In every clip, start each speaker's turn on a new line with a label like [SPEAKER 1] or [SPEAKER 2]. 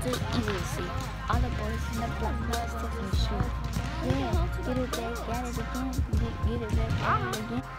[SPEAKER 1] to easily see. All the boys in the block loves Tiffany shoes. Yeah, get it back, got it again. Get it back, got it again.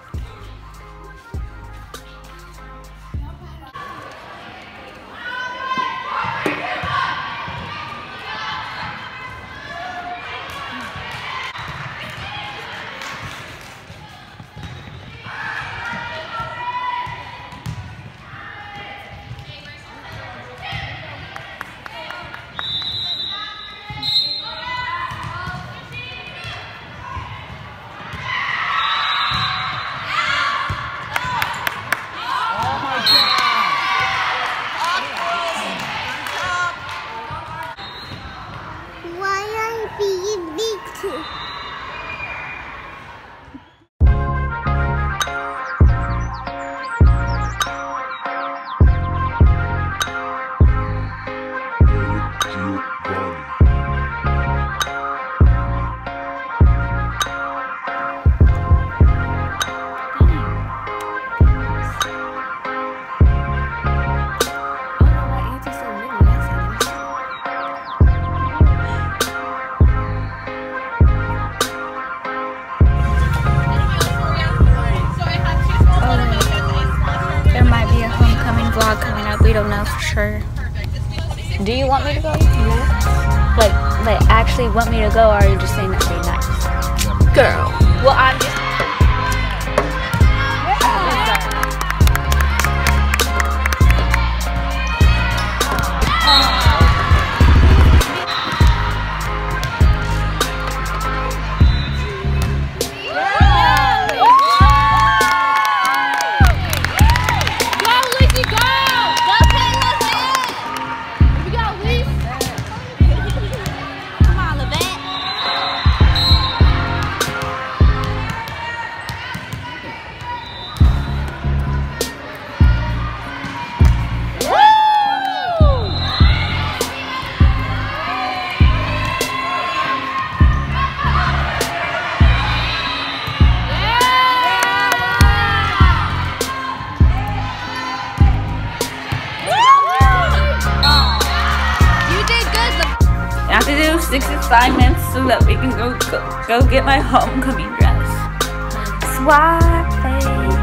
[SPEAKER 1] Coming up, we don't know for sure. Do you want me to go? Yeah. Like actually want me to go, or are you just saying that to be nice? Girl. Well, I'm just. I have to do 6 assignments so that we can go get my homecoming dress. Swag face.